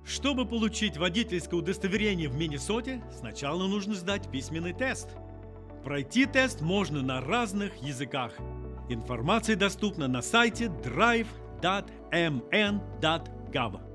Чтобы получить водительское удостоверение в Миннесоте, сначала нужно сдать письменный тест. Пройти тест можно на разных языках. Информация доступна на сайте drive.mn.gov.